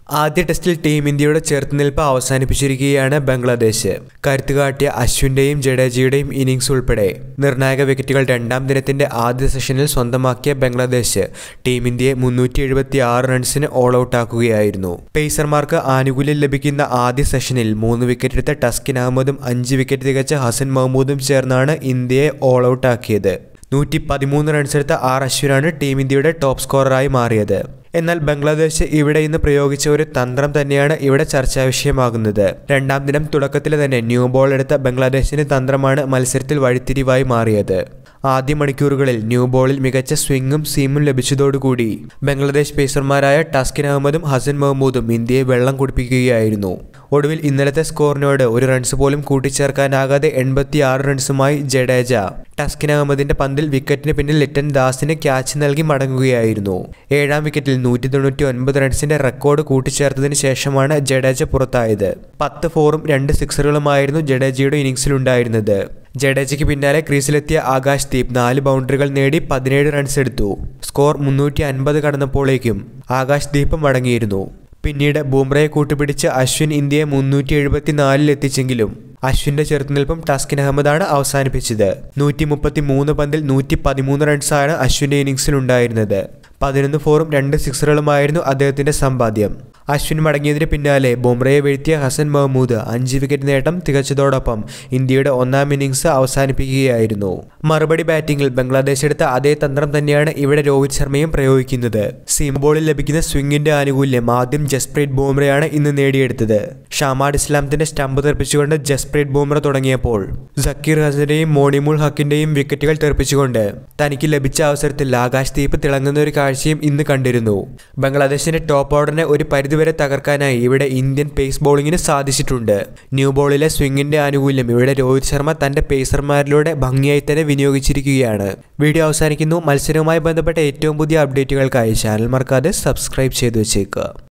ആദ്യ ടെസ്റ്റിൽ ടീം ഇന്ത്യയുടെ ചെറുത്തുനിൽപ്പ് അവസാനിപ്പിച്ചിരിക്കുകയാണ് ബംഗ്ലാദേശ്. കരുത്തുകാട്ടിയ അശ്വിന്റെയും ജഡേജയുടെയും ഇന്നിംഗ്സ് ഉൾപ്പെടെ നിർണായക വിക്കറ്റുകൾ രണ്ടാം ദിനത്തിന്റെ ആദ്യ സെഷനിൽ സ്വന്തമാക്കിയ ബംഗ്ലാദേശ് ടീം ഇന്ത്യയെ 376 റൺസിന് ഓൾ ഔട്ടാക്കുകയായിരുന്നു. പേസർമാർക്ക് ആനുകൂല്യം ലഭിക്കുന്ന ആദ്യ സെഷനിൽ 3 വിക്കറ്റെടുത്ത ടസ്കിൻ അഹമ്മദും 5 വിക്കറ്റ് തികച്ച ഹസൻ മഹ്മൂദും ചേർന്നാണ് ഇന്ത്യയെ ഓൾ ഔട്ടാക്കിയത്. 113 റൺസെടുത്ത അശ്വിനാണ് ടീം ഇന്ത്യയുടെ ടോപ്പ് സ്കോററായി മാറിയത്. എന്നാൽ ബംഗ്ലാദേശ് ഇവിടെ ഇന്ന് പ്രയോഗിച്ച ഒരു തന്ത്രം തന്നെയാണ് ഇവിടെ ചർച്ചാ വിഷയമാകുന്നത്. രണ്ടാം ദിനം തുടക്കത്തിൽ തന്നെ ന്യൂ ബോൾ എടുത്ത ബംഗ്ലാദേശിന്റെ തന്ത്രമാണ് മത്സരത്തിൽ വഴിത്തിരിവായി മാറിയത്. ആദ്യ മണിക്കൂറുകളിൽ ന്യൂ ബോളിൽ മികച്ച സ്വിംഗും സീമും ലഭിച്ചതോടുകൂടി ബംഗ്ലാദേശ് പേസർമാരായ ടസ്കിൻ അഹമ്മദും ഹസൻ മഹ്മൂദും ഇന്ത്യയെ വെള്ളം കുടിപ്പിക്കുകയായിരുന്നു. ഒടുവിൽ ഇന്നലത്തെ സ്കോറിനോട് ഒരു റൺസ് പോലും കൂട്ടിച്ചേർക്കാനാകാതെ 86 റൺസുമായി ജഡേജ ടസ്കിൻ അഹമ്മദിന്റെ പന്തിൽ വിക്കറ്റിന് പിന്നിൽ ലിറ്റൻ ദാസിന് ക്യാച്ച് നൽകി മടങ്ങുകയായിരുന്നു. 7ാം വിക്കറ്റിൽ 199 റൺസിന്റെ റെക്കോർഡ് കൂട്ടിച്ചേർത്തതിന് ശേഷമാണ് ജഡേജ പുറത്തായത്. 10 ഫോറും 2 സിക്സറുകളുമായിരുന്നു ജഡേജയുടെ ഇന്നിംഗ്സിലുണ്ടായിരുന്നത്. ജഡേജയ്ക്ക് പിന്നാലെ ക്രീസിലെത്തിയ ആകാശ്ദീപ് 4 ബൗണ്ടറികൾ നേടി 17 റൺസ് എടുത്തു. സ്കോർ 350 കടന്നപ്പോഴേക്കും ആകാശ്ദീപ് മടങ്ങിയിരുന്നു. പിന്നീട് ബൂംറയെ കൂട്ടുപിടിച്ച് അശ്വിൻ ഇന്ത്യയെ 374 എത്തിച്ചെങ്കിലും അശ്വിന്റെ ചെറുത്തുനിൽപ്പും ടസ്കിൻ അഹമ്മദാണ് അവസാനിപ്പിച്ചത്. 133 പന്തിൽ 113 റൺസാണ് അശ്വിന്റെ ഇന്നിംഗ്സിലുണ്ടായിരുന്നത്. 11 ഫോറും 2 സിക്സറുകളുമായിരുന്നു അദ്ദേഹത്തിന്റെ സമ്പാദ്യം. അശ്വിൻ മടങ്ങിയതിന് പിന്നാലെ ബൂംറയെ വീഴ്ത്തിയ ഹസൻ മഹ്മൂദ് 5 വിക്കറ്റ് നേട്ടം തികച്ചതോടൊപ്പം ഇന്ത്യയുടെ 1ാം ഇന്നിംഗ്സ് അവസാനിപ്പിക്കുകയായിരുന്നു. മറുപടി ബാറ്റിംഗിൽ ബംഗ്ലാദേശ് എടുത്ത അതേ തന്ത്രം തന്നെയാണ് ഇവിടെ രോഹിത് ശർമ്മയും പ്രയോഗിക്കുന്നത്. സീം ബോളിൽ ലഭിക്കുന്ന സ്വിംഗിന്റെ ആനുകൂല്യം ആദ്യം ജസ്പ്രീത് ബൂംറയാണ് ഇന്ന് നേടിയെടുത്തത്. ഷാമാഡ് ഇസ്ലാമത്തിന്റെ സ്റ്റംപ് തെറിപ്പിച്ചുകൊണ്ട് ജസ്പ്രീത് ബൂംറ തുടങ്ങിയപ്പോൾ സക്കീർ ഹസന്റെയും മോണിമുൾ ഹക്കിന്റെയും വിക്കറ്റുകൾ തെറിപ്പിച്ചുകൊണ്ട് തനിക്ക് ലഭിച്ച അവസരത്തിൽ ആകാശ്ദീപ് തിളങ്ങുന്ന ഒരു കാഴ്ചയും ഇന്ന് കണ്ടിരുന്നു. ബംഗ്ലാദേശിന്റെ ടോപ്പ് ഓർഡറിനെ ഒരു പരിധിവരെ തകർക്കാനായി ഇവിടെ ഇന്ത്യൻ പേസ് ബോളിംഗിന് സാധിച്ചിട്ടുണ്ട്. ന്യൂ ബോളിലെ സ്വിംഗിന്റെ ആനുകൂല്യം ഇവിടെ രോഹിത് ശർമ്മ തന്റെ പേസർമാരിലൂടെ ഭംഗിയായി തന്നെ വിനിയോഗിച്ചിരിക്കുകയാണ്. വീഡിയോ അവസാനിക്കുന്നു. മത്സരവുമായി ബന്ധപ്പെട്ട ഏറ്റവും പുതിയ അപ്ഡേറ്റുകൾക്കായി ചാനൽ മറക്കാതെ സബ്സ്ക്രൈബ് ചെയ്തു വെച്ചേക്കുക.